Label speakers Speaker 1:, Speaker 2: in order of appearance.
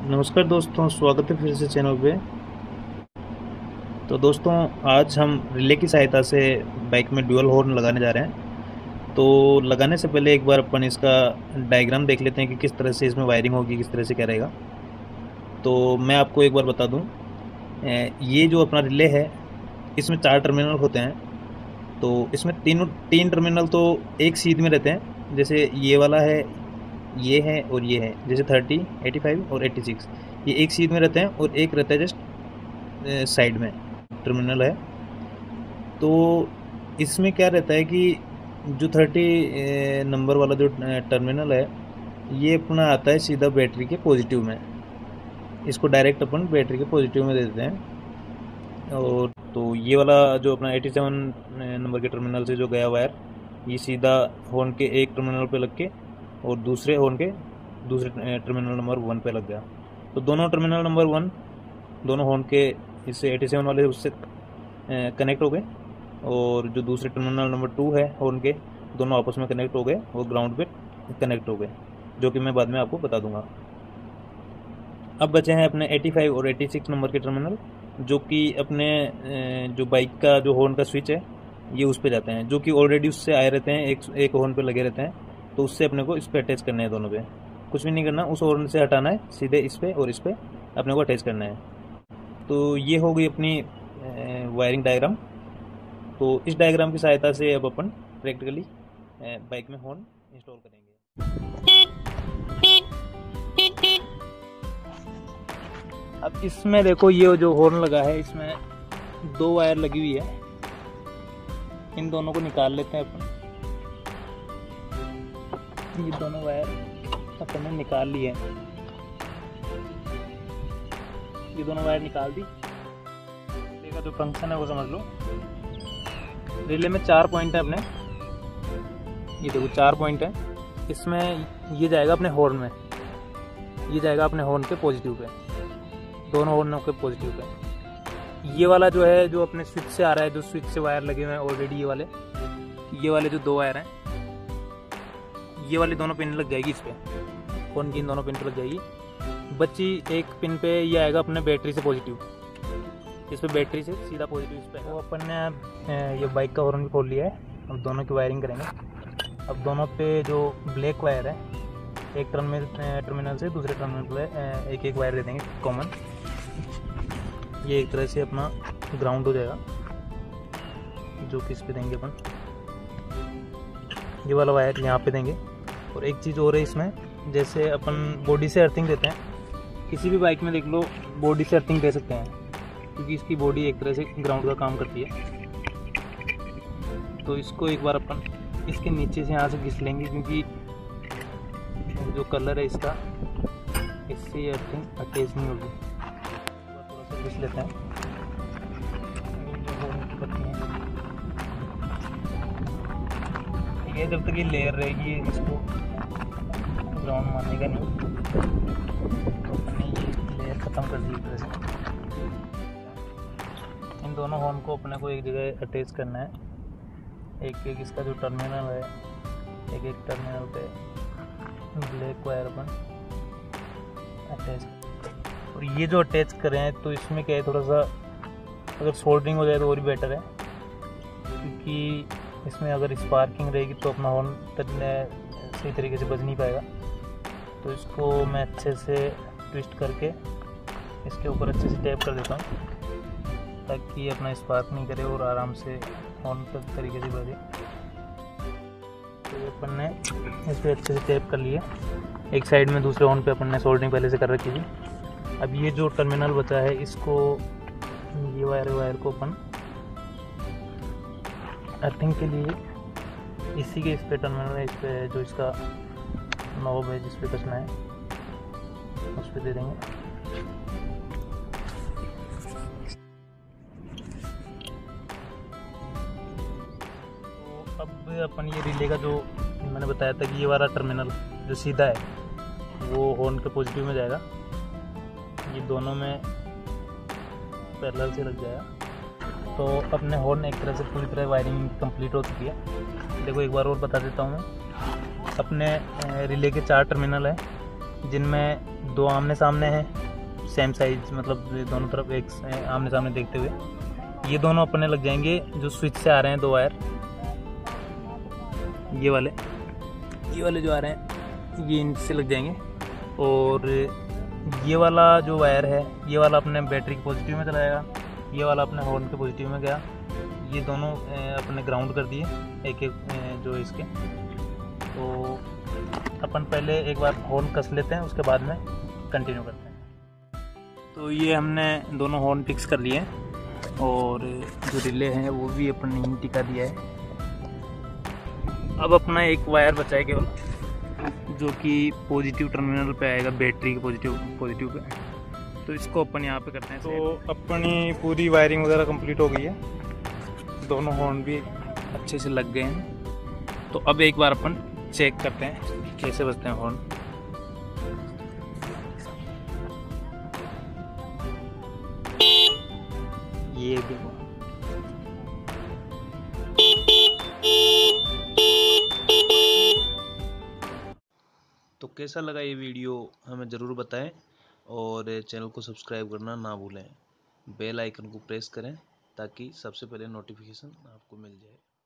Speaker 1: नमस्कार दोस्तों, स्वागत है फिर से चैनल पे। तो दोस्तों, आज हम रिले की सहायता से बाइक में ड्यूल हॉर्न लगाने जा रहे हैं। तो लगाने से पहले एक बार अपन इसका डायग्राम देख लेते हैं कि किस तरह से इसमें वायरिंग होगी, किस तरह से क्या रहेगा। तो मैं आपको एक बार बता दूं, ये जो अपना रिले है इसमें 4 टर्मिनल होते हैं। तो इसमें तीन टर्मिनल तो एक सीध में रहते हैं, जैसे ये वाला है, ये है और ये है। जैसे 30, 85 और 86 ये एक सीध में रहते हैं और एक रहता है जस्ट साइड में टर्मिनल है। तो इसमें क्या रहता है कि जो 30 नंबर वाला जो टर्मिनल है, ये अपना आता है सीधा बैटरी के पॉजिटिव में। इसको डायरेक्ट अपन बैटरी के पॉजिटिव में दे देते हैं। और तो ये वाला जो अपना 87 नंबर के टर्मिनल से जो गया वायर, ये सीधा हॉर्न के एक टर्मिनल पे लग के और दूसरे हॉर्न के दूसरे टर्मिनल नंबर 1 पे लग गया। तो दोनों टर्मिनल नंबर 1 दोनों हॉर्न के इससे 87 वाले उससे कनेक्ट हो गए, और जो दूसरे टर्मिनल नंबर 2 है हॉर्न के, दोनों आपस में कनेक्ट हो गए और ग्राउंड पे कनेक्ट हो गए, जो कि मैं बाद में आपको बता दूंगा। अब बचे हैं अपने 85 और 86 नंबर के टर्मिनल, जो कि अपने जो बाइक का जो हॉर्न का स्विच है ये उस पे जाते हैं, जो कि ऑलरेडी उससे आए रहते हैं, एक हॉर्न पे लगे रहते हैं। तो उससे अपने को इस पे अटैच करने हैं, दोनों पे कुछ भी नहीं करना, उस हॉर्न से हटाना है, सीधे इस पे और इस पे अपने को अटैच करना है। तो ये हो गई अपनी वायरिंग डायग्राम। तो इस डायग्राम की सहायता से अब अपन प्रैक्टिकली बाइक में हॉर्न इंस्टॉल करेंगे। अब इसमें देखो, ये जो हॉर्न लगा है इसमें 2 वायर लगी हुई है, इन दोनों को निकाल लेते हैं अपन। ये दोनों वायर अपन ने निकाल लिए हैं, ये दोनों वायर निकाल दी। रिले का जो फंक्शन है वो समझ लो। रिले में 4 पॉइंट है अपने, ये देखो 4 पॉइंट है। इसमें ये जाएगा अपने हॉर्न में, ये जाएगा अपने हॉर्न के पॉजिटिव पे, दोनों हॉर्नों के पॉजिटिव पे। ये वाला जो है, जो अपने स्विच से आ रहा है, जो स्विच से वायर लगे हुए हैं ऑलरेडी, ये वाले जो 2 वायर हैं, ये वाली दोनों पिन लग जाएगी इस पे, हॉर्न की इन दोनों पिन पे लग जाएगी। बच्ची एक पिन पे ये आएगा अपने बैटरी से पॉजिटिव, इस पे बैटरी से सीधा पॉजिटिव इस पे। तो अपन ने ये बाइक का हॉर्न भी खोल लिया है, अब दोनों की वायरिंग करेंगे। अब दोनों पे जो ब्लैक वायर है, एक टर्मिनल से दूसरे टर्मिनल पे एक वायर दे देंगे कॉमन। ये एक तरह से अपना ग्राउंड हो जाएगा, जो कि इस पे देंगे अपन, ये वाला वायर यहाँ पे देंगे। और एक चीज़ और है इसमें, जैसे अपन बॉडी से अर्थिंग देते हैं, किसी भी बाइक में देख लो बॉडी से अर्थिंग दे सकते हैं, क्योंकि इसकी बॉडी एक तरह से ग्राउंड का काम करती है। तो इसको एक बार अपन इसके नीचे से यहाँ से घिस लेंगे, क्योंकि जो कलर है इसका, इससे ये अर्थिंग अटैच नहीं होगी। थोड़ा सा घिस लेते हैं। ये जब तक ये लेयर रहेगी इसको ग्राउंड मानने का नहीं, तो अपने ये लेयर ख़त्म कर दी तरह से। इन दोनों हॉर्न को अपने को एक जगह अटैच करना है, एक एक इसका जो टर्मिनल है, एक टर्मिनल पे ब्लैक वायर अपन अटैच। और ये जो अटैच करें तो इसमें क्या है, थोड़ा सा अगर सोल्डरिंग हो जाए तो और भी बेटर है, क्योंकि इसमें अगर स्पार्किंग रहेगी तो अपना हॉर्न सही तरीके से बज नहीं पाएगा। तो इसको मैं अच्छे से ट्विस्ट करके इसके ऊपर अच्छे से टैप कर देता हूँ, ताकि ये अपना स्पार्क नहीं करे और आराम से हॉर्न तरीके से बजे। तो ये अपन ने इस पर अच्छे से टैप कर लिया। एक साइड में दूसरे हॉर्न पे अपन ने सोल्डरिंग पहले से कर रखी थी। अब ये जो टर्मिनल बचा है, इसको ये वायर को अपन अर्थिंग के लिए इसी के इस पे टर्मिनल है, इस पे जो इसका नॉब है जिस पे कसना है उस पे दे देंगे। तो अब अपन ये रिले का जो मैंने बताया था कि ये वाला टर्मिनल जो सीधा है वो हॉर्न के पॉजिटिव में जाएगा, ये दोनों में पैरेलल से लग जाएगा। तो अपने हॉर्न एक तरह से पूरी तरह वायरिंग कंप्लीट हो चुकी है। देखो एक बार और बता देता हूँ मैं। अपने रिले के 4 टर्मिनल है, जिनमें 2 आमने सामने हैं, सेम साइज, मतलब दोनों तरफ एक आमने सामने देखते हुए। ये दोनों अपने लग जाएंगे जो स्विच से आ रहे हैं 2 वायर, ये वाले जो आ रहे हैं ये इनसे लग जाएंगे। और ये वाला जो वायर है ये वाला अपने बैटरी के पॉजिटिव में चला जाएगा, ये वाला अपने हॉर्न के पॉजिटिव में गया। ये दोनों अपने ग्राउंड कर दिए एक एक जो इसके। तो अपन पहले एक बार हॉर्न कस लेते हैं, उसके बाद में कंटिन्यू करते हैं। तो ये हमने दोनों हॉर्न फिक्स कर लिए हैं और जो रिले हैं वो भी अपन ने टिका दिया है। अब अपना एक वायर बचा है केवल, जो कि पॉजिटिव टर्मिनल पे आएगा, बैटरी के पॉजिटिव पे। तो इसको अपन यहाँ पे करते हैं। तो अपनी पूरी वायरिंग वगैरह कंप्लीट हो गई है, दोनों हॉर्न भी अच्छे से लग गए हैं। तो अब एक बार अपन चेक करते हैं कैसे बजते हैं हॉर्न। ये देखो, तो कैसा लगा ये वीडियो हमें ज़रूर बताएं और चैनल को सब्सक्राइब करना ना भूलें। बेल आइकन को प्रेस करें ताकि सबसे पहले नोटिफिकेशन आपको मिल जाए।